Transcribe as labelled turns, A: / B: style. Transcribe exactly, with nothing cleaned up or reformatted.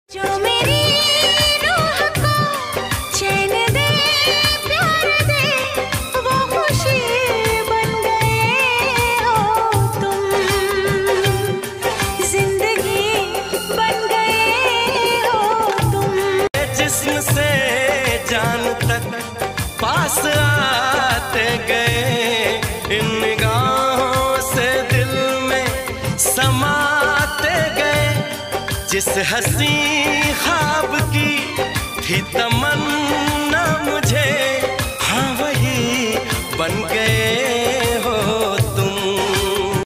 A: जो मेरी रूह को चैन दे, प्यार दे, वो खुशी बन गए हो तुम, जिंदगी बन गए हो तुम।
B: जिस्म से जान तक पास आते गए, इन निगाहों से दिल में समाते गए। जिस हसी ख्वाब की थी तम